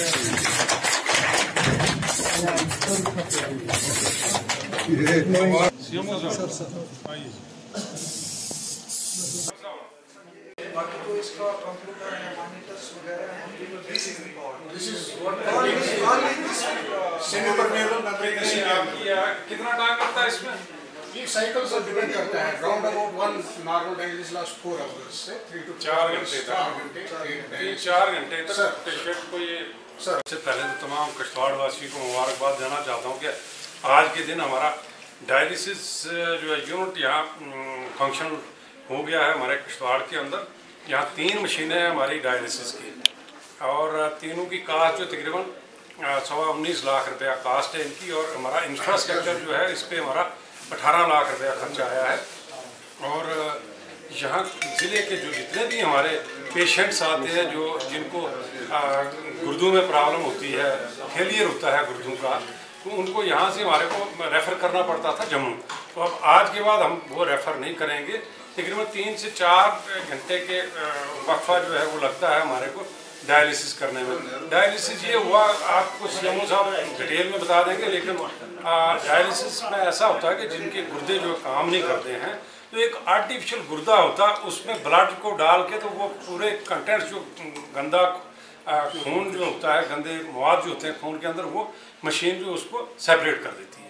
बाकी तो इसका कंप्यूटर है, मॉनिटर्स वगैरह हैं। This is semi permeable memory. कितना टाइम लगता है इसमें? ये साइकिल से डिपेंड करता है। Round about one normal dialysis last 4 hours से 3 to 4 घंटे तक। 4 घंटे तक पेशेंट को ये। सबसे पहले तो तमाम किश्तवाड़ वासी को मुबारकबाद देना चाहता हूँ कि आज के दिन हमारा डायलिसिस जो है यूनिट यहाँ फंक्शन हो गया है हमारे किश्तवाड़ के अंदर। यहाँ 3 मशीनें हैं हमारी डायलिसिस की, और तीनों की कास्ट जो तकरीबन 19 लाख रुपया कास्ट है इनकी, और हमारा इंफ्रास्ट्रक्चर जो है इस पर हमारा 18 लाख रुपया खर्चा आया है। और यहाँ ज़िले के जो जितने भी हमारे पेशेंट्स आते हैं जो जिनको गुर्दों में प्रॉब्लम होती है, फेलियर होता है गुर्दों का, तो उनको यहाँ से हमारे को रेफ़र करना पड़ता था जम्मू। तो अब आज के बाद हम वो रेफ़र नहीं करेंगे। तकरीबन 3 से 4 घंटे के वक्फा जो है वो लगता है हमारे को डायलिसिस करने में। डायलिसिस ये हुआ, आपको सीएमओ साहब डिटेल में बता देंगे, लेकिन डायलिसिस में ऐसा होता है कि जिनके गुर्दे जो काम नहीं करते हैं, तो एक आर्टिफिशियल गुर्दा होता है, उसमें ब्लड को डाल के तो वो पूरे कंटेंट्स जो गंदा खून जो होता है, गंदे मवाद जो होते हैं खून के अंदर, वो मशीन जो उसको सेपरेट कर देती है।